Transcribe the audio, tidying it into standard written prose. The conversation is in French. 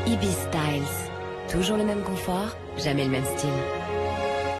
Ibis Styles. Toujours le même confort, jamais le même style.